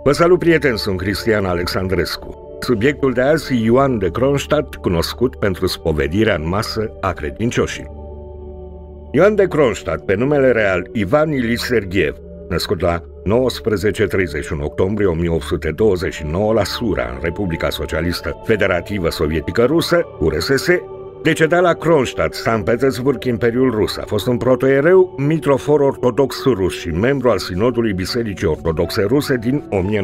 Vă salut, prieteni, sunt Cristian Alexandrescu. Subiectul de azi, Ioan de Kronstadt, cunoscut pentru spovedirea în masă a credincioșilor. Ioan de Kronstadt, pe numele real Ivan Ilich Sergiev, născut la 19-31 octombrie 1829 la Sura, în Republica Socialistă Federativă Sovietică Rusă, URSS, decedat la Kronstadt, Sankt Petersburg, Imperiul Rus. A fost un protoiereu, mitrofor ortodox rus și membru al Sinodului Bisericii Ortodoxe Ruse din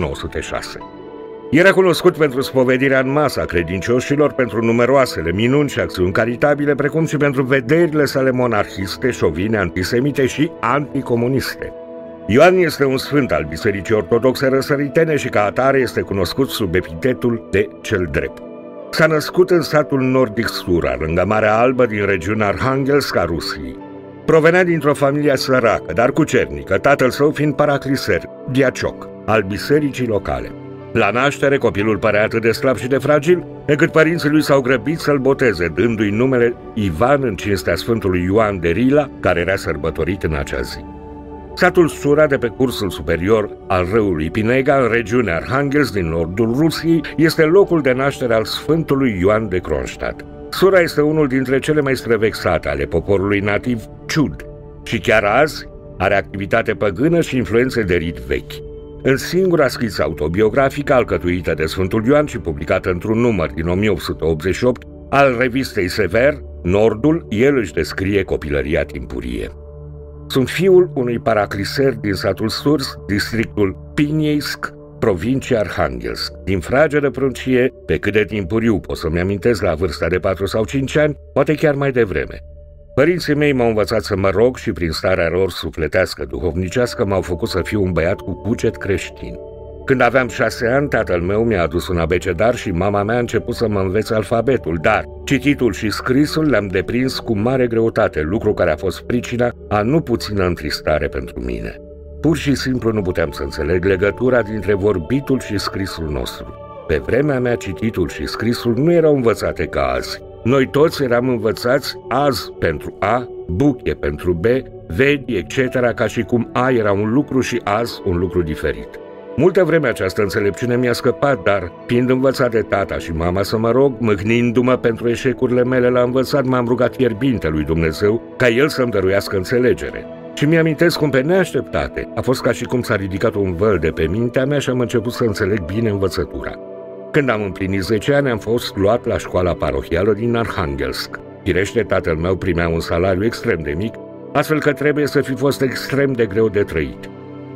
1906. Era cunoscut pentru spovedirea în masă a credincioșilor, pentru numeroasele minuni și acțiuni caritabile, precum și pentru vederile sale monarhiste, șovine, antisemite și anticomuniste. Ioan este un sfânt al Bisericii Ortodoxe Răsăritene și ca atare este cunoscut sub epitetul de Cel Drept. S-a născut în satul nordic Sura, lângă Marea Albă, din regiunea Arhanghelsk a Rusiei. Provenea dintr-o familie săracă, dar cucernică, tatăl său fiind paracliser, diacioc, al bisericii locale. La naștere, copilul părea atât de slab și de fragil, încât părinții lui s-au grăbit să-l boteze, dându-i numele Ivan în cinstea Sfântului Ioan de Rila, care era sărbătorit în acea zi. Satul Sura, de pe cursul superior al râului Pinega, în regiunea Arhanghelsk din nordul Rusiei, este locul de naștere al Sfântului Ioan de Kronstadt. Sura este unul dintre cele mai străvexate ale poporului nativ ciud și chiar azi are activitate păgână și influențe de rit vechi. În singura schiță autobiografică alcătuită de Sfântul Ioan și publicată într-un număr din 1888 al revistei Sever, Nordul, el își descrie copilăria timpurie. Sunt fiul unui paracliser din satul Surs, districtul Pineisk, provincia Arhanghelsk, din fragedă pruncie, pe cât de timpuriu pot să-mi amintesc, la vârsta de 4 sau 5 ani, poate chiar mai devreme. Părinții mei m-au învățat să mă rog și prin starea lor sufletească, duhovnicească, m-au făcut să fiu un băiat cu cuget creștin. Când aveam 6 ani, tatăl meu mi-a adus un abecedar și mama mea a început să mă învețe alfabetul, dar cititul și scrisul le-am deprins cu mare greutate, lucru care a fost pricina a nu puțină întristare pentru mine. Pur și simplu nu puteam să înțeleg legătura dintre vorbitul și scrisul nostru. Pe vremea mea, cititul și scrisul nu erau învățate ca azi. Noi toți eram învățați azi pentru A, buche pentru B, vedi, etc., ca și cum A era un lucru și azi un lucru diferit. Multă vreme această înțelepciune mi-a scăpat, dar, fiind învățat de tata și mama să mă rog, mâhnindu-mă pentru eșecurile mele la învățat, m-am rugat fierbinte lui Dumnezeu ca El să-mi dăruiască înțelegere. Și mi-amintesc cum pe neașteptate a fost ca și cum s-a ridicat un văl de pe mintea mea și am început să înțeleg bine învățătura. Când am împlinit 10 ani, am fost luat la școala parohială din Arhanghelsk. Firește, tatăl meu primea un salariu extrem de mic, astfel că trebuie să fi fost extrem de greu de trăit.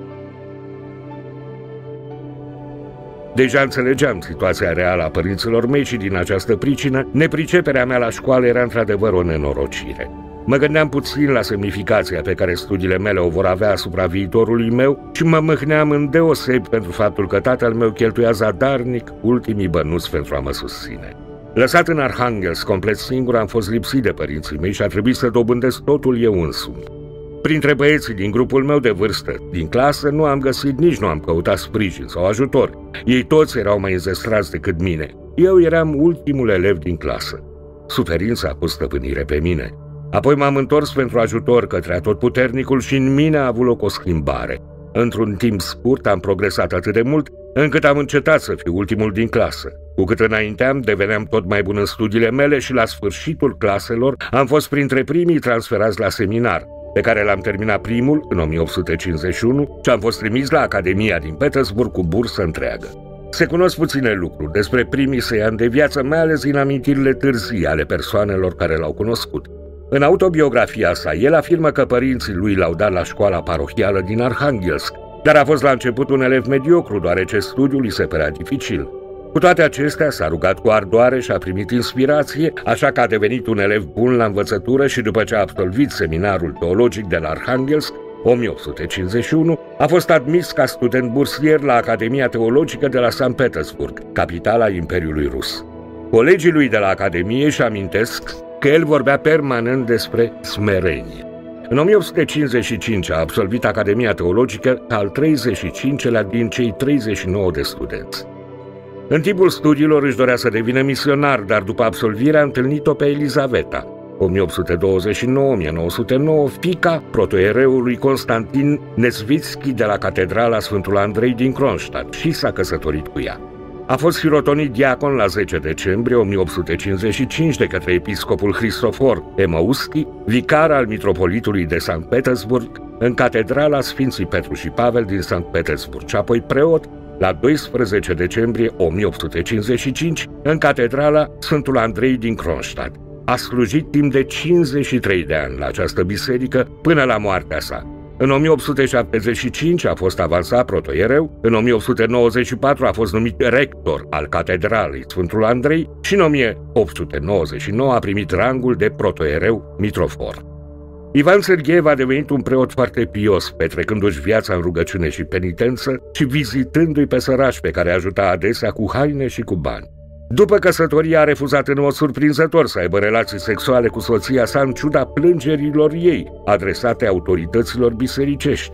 Deja înțelegeam situația reală a părinților mei și din această pricină, nepriceperea mea la școală era într-adevăr o nenorocire. Mă gândeam puțin la semnificația pe care studiile mele o vor avea asupra viitorului meu și mă mâhneam îndeosebi pentru faptul că tatăl meu cheltuia zadarnic ultimii bănuți pentru a mă susține. Lăsat în Arhanghelsk complet singur, am fost lipsit de părinții mei și a trebuit să dobândesc totul eu însumi. Printre băieții din grupul meu de vârstă, din clasă, nu am găsit, nici nu am căutat sprijin sau ajutor. Ei toți erau mai înzestrați decât mine. Eu eram ultimul elev din clasă. Suferința a pus stăpânire pe mine. Apoi m-am întors pentru ajutor către Atotputernicul și în mine a avut loc o schimbare. Într-un timp scurt am progresat atât de mult, încât am încetat să fiu ultimul din clasă. Cu cât înainteam, deveneam tot mai bun în studiile mele și la sfârșitul claselor am fost printre primii transferați la seminar, pe care l-am terminat primul în 1851 și am fost trimis la Academia din Petersburg cu bursă întreagă. Se cunosc puține lucruri despre primii săi ani de viață, mai ales din amintirile târzii ale persoanelor care l-au cunoscut. În autobiografia sa, el afirmă că părinții lui l-au dat la școala parohială din Arhanghelsk, dar a fost la început un elev mediocru, deoarece studiul îi se părea dificil. Cu toate acestea, s-a rugat cu ardoare și a primit inspirație, așa că a devenit un elev bun la învățătură și după ce a absolvit seminarul teologic de la Arhanghelsk, 1851, a fost admis ca student bursier la Academia Teologică de la Sankt Petersburg, capitala Imperiului Rus. Colegii lui de la Academie își amintesc că el vorbea permanent despre smerenie. În 1855 a absolvit Academia Teologică al 35-lea din cei 39 de studenți. În timpul studiilor își dorea să devină misionar, dar după absolvire a întâlnit-o pe Elizaveta. 1829-1909, fiica protoiereului Constantin Nesvitski de la Catedrala Sfântul Andrei din Kronstadt și s-a căsătorit cu ea. A fost hirotonit diacon la 10 decembrie 1855 de către episcopul Hristofor Emauschi, vicar al mitropolitului de Sankt Petersburg, în Catedrala Sfinții Petru și Pavel din Sankt Petersburg, și apoi preot la 12 decembrie 1855 în Catedrala Sfântul Andrei din Kronstadt. A slujit timp de 53 de ani la această biserică până la moartea sa. În 1875 a fost avansat protoiereu, în 1894 a fost numit rector al Catedralei Sfântul Andrei și în 1899 a primit rangul de protoiereu mitrofor. Ivan Sergeev a devenit un preot foarte pios, petrecându-și viața în rugăciune și penitență și vizitându-i pe sărași, pe care ajuta adesea cu haine și cu bani. După căsătorie a refuzat în mod surprinzător să aibă relații sexuale cu soția sa, în ciuda plângerilor ei adresate autorităților bisericești.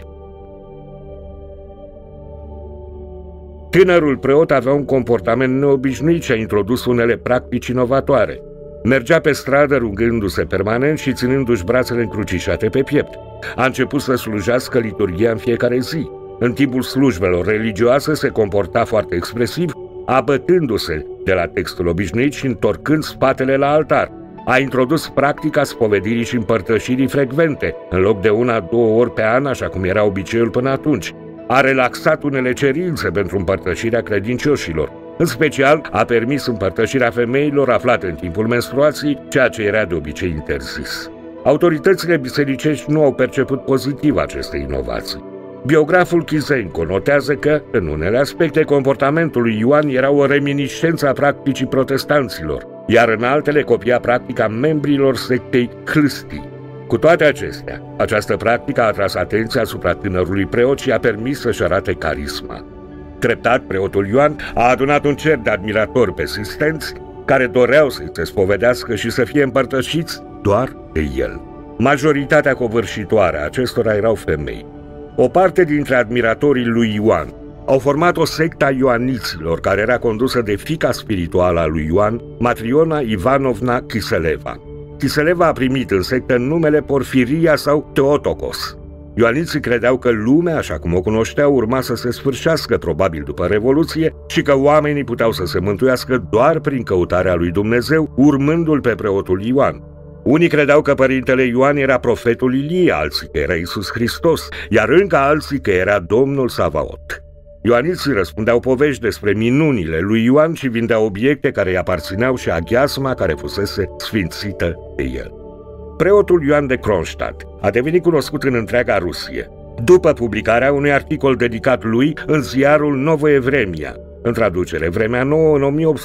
Tânărul preot avea un comportament neobișnuit și a introdus unele practici inovatoare. Mergea pe stradă rugându-se permanent și ținându-și brațele încrucișate pe piept. A început să slujească liturghia în fiecare zi. În timpul slujbelor religioase se comporta foarte expresiv, abătându-se de la textul obișnuit și întorcând spatele la altar. A introdus practica spovedirii și împărtășirii frecvente, în loc de 1-2 ori pe an, așa cum era obiceiul până atunci. A relaxat unele cerințe pentru împărtășirea credincioșilor. În special, a permis împărtășirea femeilor aflate în timpul menstruației, ceea ce era de obicei interzis. Autoritățile bisericești nu au perceput pozitiv aceste inovații. Biograful Chizenko notează că, în unele aspecte, comportamentul lui Ioan era o reminiscență a practicii protestanților, iar în altele copia practica membrilor sectei Hlisti. Cu toate acestea, această practică a atras atenția asupra tânărului preot și a permis să-și arate carisma. Treptat, preotul Ioan a adunat un cer de admiratori persistenți care doreau să-i se spovedească și să fie împărtășiți doar de el. Majoritatea covârșitoare a acestora erau femei. O parte dintre admiratorii lui Ioan au format o sectă a ioaniților, care era condusă de fiica spirituală a lui Ioan, Matriona Ivanovna Chiseleva. Chiseleva a primit în sectă numele Porfiria sau Teotokos. Ioaniții credeau că lumea, așa cum o cunoșteau, urma să se sfârșească probabil după Revoluție și că oamenii puteau să se mântuiască doar prin căutarea lui Dumnezeu, urmându-l pe preotul Ioan. Unii credeau că părintele Ioan era profetul Ilie, alții că era Iisus Hristos, iar încă alții că era Domnul Savaot. Ioaniții răspundeau povești despre minunile lui Ioan și vindeau obiecte care îi aparțineau și aghiazma care fusese sfințită de el. Preotul Ioan de Kronstadt a devenit cunoscut în întreaga Rusie, după publicarea unui articol dedicat lui în ziarul Novoe Vremia, în traducere Vremea Nouă, în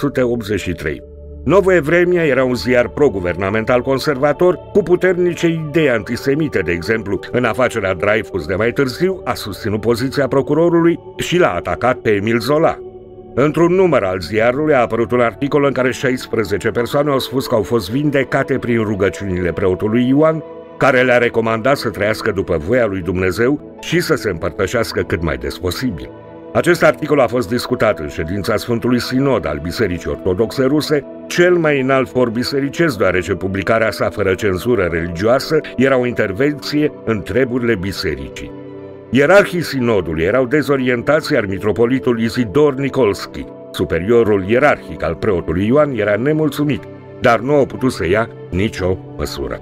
1883. Novoe Vremia era un ziar pro-guvernamental conservator cu puternice idei antisemite, de exemplu, în afacerea Dreyfus de mai târziu a susținut poziția procurorului și l-a atacat pe Emil Zola. Într-un număr al ziarului a apărut un articol în care 16 persoane au spus că au fost vindecate prin rugăciunile preotului Ioan, care le-a recomandat să trăiască după voia lui Dumnezeu și să se împărtășească cât mai des posibil. Acest articol a fost discutat în ședința Sfântului Sinod al Bisericii Ortodoxe Ruse, cel mai înalt for bisericesc, deoarece publicarea sa fără cenzură religioasă era o intervenție în treburile bisericii. Ierarhii sinodului erau dezorientați, iar mitropolitul Isidor Nicolski, superiorul ierarhic al preotului Ioan, era nemulțumit, dar nu au putut să ia nicio măsură.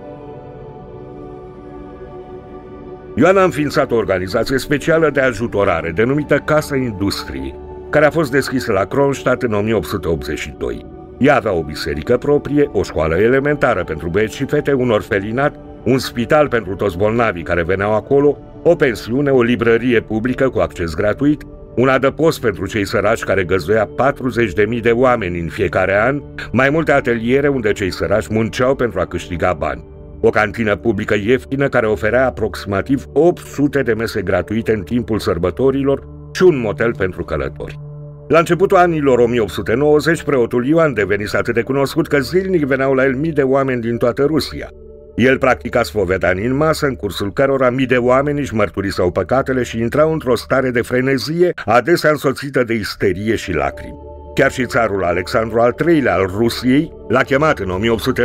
Ioan a înființat o organizație specială de ajutorare denumită Casa Industriei, care a fost deschisă la Kronstadt în 1882. Ea avea o biserică proprie, o școală elementară pentru băieți și fete, un orfelinat, un spital pentru toți bolnavii care veneau acolo, o pensiune, o librărie publică cu acces gratuit, un adăpost pentru cei săraci care găzduia 40.000 de oameni în fiecare an, mai multe ateliere unde cei săraci munceau pentru a câștiga bani. O cantină publică ieftină care oferea aproximativ 800 de mese gratuite în timpul sărbătorilor și un motel pentru călători. La începutul anilor 1890, preotul Ioan devenise atât de cunoscut că zilnic veneau la el mii de oameni din toată Rusia. El practica spovedanii în masă, în cursul cărora mii de oameni își mărturisau păcatele și intrau într-o stare de frenezie, adesea însoțită de isterie și lacrimi. Chiar și țarul Alexandru al III-lea al Rusiei l-a chemat în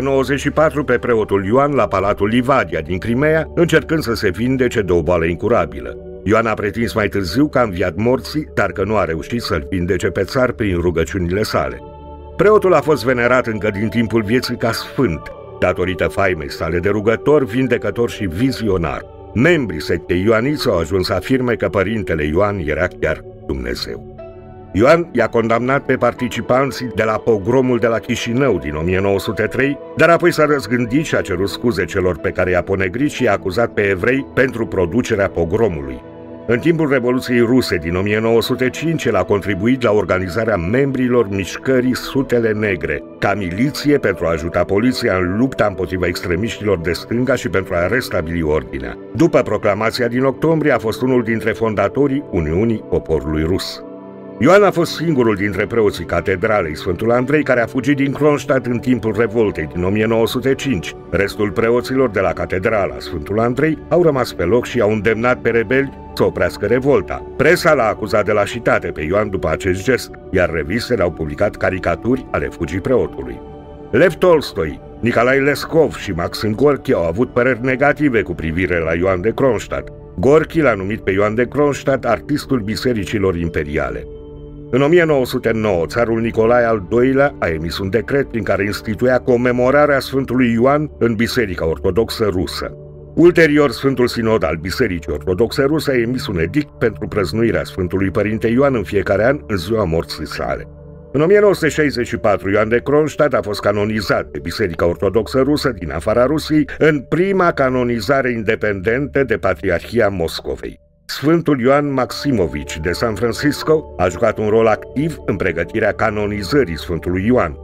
1894 pe preotul Ioan la Palatul Livadia din Crimea, încercând să se vindece de o boală incurabilă. Ioan a pretins mai târziu că a înviat morții, dar că nu a reușit să-l vindece pe țar prin rugăciunile sale. Preotul a fost venerat încă din timpul vieții ca sfânt, datorită faimei sale de rugător, vindecător și vizionar. Membrii sectei ioaniți au ajuns să afirme că părintele Ioan era chiar Dumnezeu. Ioan i-a condamnat pe participanții de la pogromul de la Chișinău din 1903, dar apoi s-a răzgândit și a cerut scuze celor pe care i-a ponegrit și i-a acuzat pe evrei pentru producerea pogromului. În timpul Revoluției Ruse din 1905, el a contribuit la organizarea membrilor mișcării Sutele Negre, ca miliție pentru a ajuta poliția în lupta împotriva extremiștilor de stânga și pentru a restabili ordinea. După proclamația din octombrie, a fost unul dintre fondatorii Uniunii Poporului Rus. Ioan a fost singurul dintre preoții catedralei Sfântul Andrei care a fugit din Kronstadt în timpul revoltei din 1905. Restul preoților de la catedrala Sfântul Andrei au rămas pe loc și au îndemnat pe rebeli să oprească revolta. Presa l-a acuzat de lașitate pe Ioan după acest gest, iar revistele au publicat caricaturi ale fugii preotului. Lev Tolstoi, Nicolae Lescov și Maxim Gorki au avut păreri negative cu privire la Ioan de Kronstadt. Gorki l-a numit pe Ioan de Kronstadt artistul bisericilor imperiale. În 1909, țarul Nicolae al II-lea a emis un decret prin care instituia comemorarea Sfântului Ioan în Biserica Ortodoxă Rusă. Ulterior, Sfântul Sinod al Bisericii Ortodoxe Ruse a emis un edict pentru prăznuirea Sfântului Părinte Ioan în fiecare an în ziua morții sale. În 1964, Ioan de Kronstadt a fost canonizat de Biserica Ortodoxă Rusă din afara Rusiei în prima canonizare independentă de Patriarhia Moscovei. Sfântul Ioan Maximovici de San Francisco a jucat un rol activ în pregătirea canonizării Sfântului Ioan.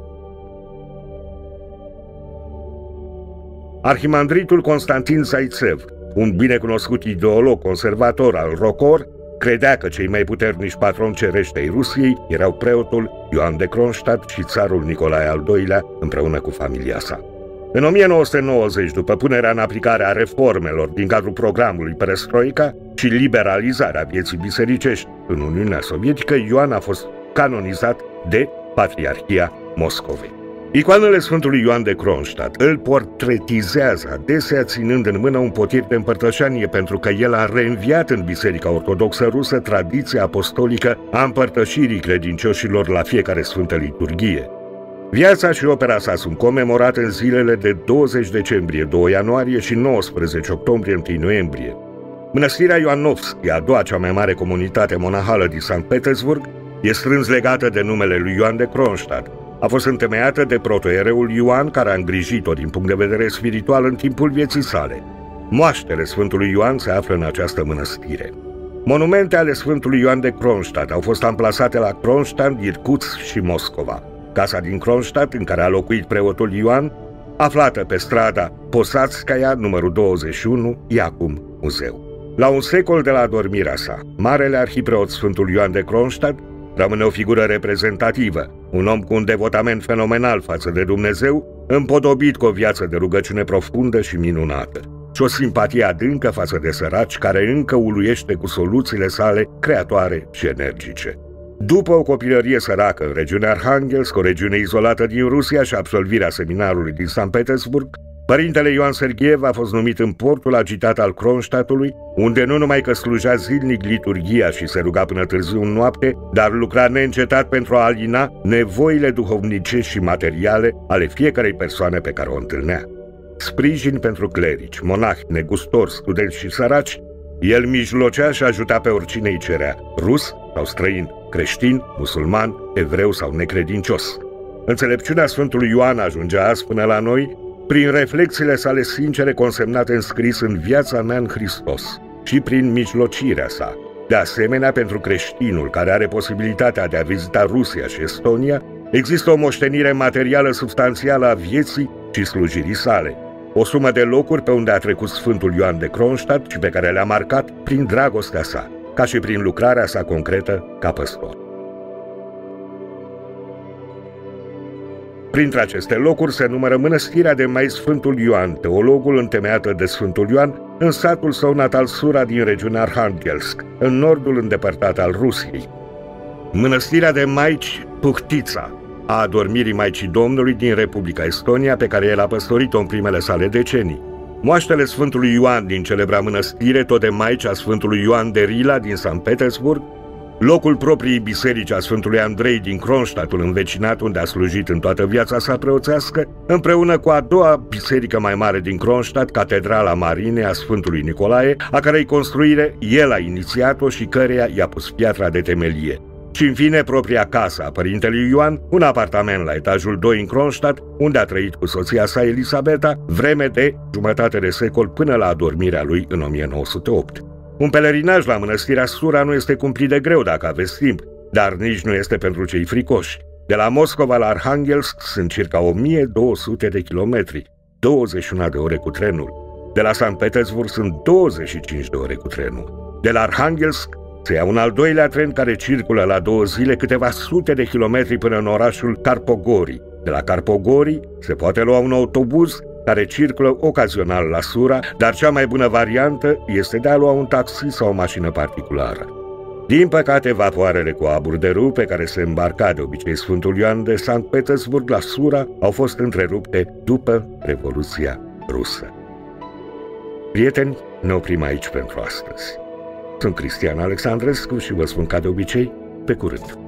Arhimandritul Constantin Zaitsev, un binecunoscut ideolog conservator al ROCOR, credea că cei mai puternici patroni cerești ai Rusiei erau preotul Ioan de Kronstadt și țarul Nicolae al II-lea împreună cu familia sa. În 1990, după punerea în aplicare a reformelor din cadrul programului Perestroica și liberalizarea vieții bisericești în Uniunea Sovietică, Ioan a fost canonizat de Patriarhia Moscovei. Icoanele Sfântului Ioan de Kronstadt îl portretizează adesea ținând în mână un potir de împărtășanie pentru că el a reînviat în Biserica Ortodoxă Rusă tradiția apostolică a împărtășirii credincioșilor la fiecare sfântă liturghie. Viața și opera sa sunt comemorate în zilele de 20 decembrie, 2 ianuarie și 19 octombrie, 1 noiembrie. Mănăstirea Ioanovski, a doua cea mai mare comunitate monahală din Sankt Petersburg, e strâns legată de numele lui Ioan de Kronstadt. A fost întemeiată de protoiereul Ioan, care a îngrijit-o din punct de vedere spiritual în timpul vieții sale. Moaștele Sfântului Ioan se află în această mănăstire. Monumente ale Sfântului Ioan de Kronstadt au fost amplasate la Kronstadt, Irkutsk și Moscova. Casa din Kronstadt, în care a locuit preotul Ioan, aflată pe strada Posatskaya, numărul 21, e acum muzeu. La un secol de la adormirea sa, marele arhipreot Sfântul Ioan de Kronstadt rămâne o figură reprezentativă, un om cu un devotament fenomenal față de Dumnezeu, împodobit cu o viață de rugăciune profundă și minunată, și o simpatie adâncă față de săraci care încă uluiește cu soluțiile sale creatoare și energice. După o copilărie săracă în regiunea Arhanghelsk, o regiune izolată din Rusia, și absolvirea seminarului din Sankt Petersburg, părintele Ioan Serghiev a fost numit în portul agitat al Kronstadtului, unde nu numai că slujea zilnic liturghia și se ruga până târziu în noapte, dar lucra neîncetat pentru a alina nevoile duhovnicești și materiale ale fiecărei persoane pe care o întâlnea. Sprijin pentru clerici, monahi, negustori, studenți și săraci, el mijlocea și ajuta pe oricine îi cerea, rus sau străin, creștin, musulman, evreu sau necredincios. Înțelepciunea Sfântului Ioan ajungea azi până la noi prin reflexiile sale sincere consemnate în scris în Viața mea în Hristos și prin mijlocirea sa. De asemenea, pentru creștinul care are posibilitatea de a vizita Rusia și Estonia, există o moștenire materială substanțială a vieții și slujirii sale, o sumă de locuri pe unde a trecut Sfântul Ioan de Kronstadt și pe care le-a marcat prin dragostea sa, ca și prin lucrarea sa concretă ca păstor. Printre aceste locuri se numără mănăstirea de Mai Sfântul Ioan, teologul întemeiată de Sfântul Ioan în satul său natal Sura din regiunea Arhanghelsk, în nordul îndepărtat al Rusiei. Mănăstirea de Maici Puhtița a Adormirii Maicii Domnului din Republica Estonia, pe care el a păstorit-o în primele sale decenii. Moaștele Sfântului Ioan din celebra mănăstire, tot de Maici a Sfântului Ioan de Rila din Sankt Petersburg, locul propriei biserici a Sfântului Andrei din Kronstadtul învecinat, unde a slujit în toată viața sa preoțească, împreună cu a doua biserică mai mare din Kronstadt, Catedrala Marinei a Sfântului Nicolae, a cărei construire el a inițiat-o și căreia i-a pus piatra de temelie. Și în fine, propria casă a părintelui Ioan, un apartament la etajul 2 în Kronstadt, unde a trăit cu soția sa Elisabeta vreme de jumătate de secol până la adormirea lui în 1908. Un pelerinaj la mănăstirea Sura nu este cumplit de greu dacă aveți timp, dar nici nu este pentru cei fricoși. De la Moscova la Arhanghelsk sunt circa 1200 de kilometri, 21 de ore cu trenul. De la Sankt Petersburg sunt 25 de ore cu trenul. De la Arhanghelsk se ia un al doilea tren care circulă la 2 zile câteva sute de kilometri până în orașul Karpogori. De la Karpogori se poate lua un autobuz care circulă ocazional la Sura, dar cea mai bună variantă este de a lua un taxi sau o mașină particulară. Din păcate, vapoarele cu abur de râu pe care se îmbarca de obicei Sfântul Ioan de Sankt Petersburg la Sura au fost întrerupte după Revoluția Rusă. Prieteni, ne oprim aici pentru astăzi. Sunt Cristian Alexandrescu și vă spun ca de obicei, pe curând!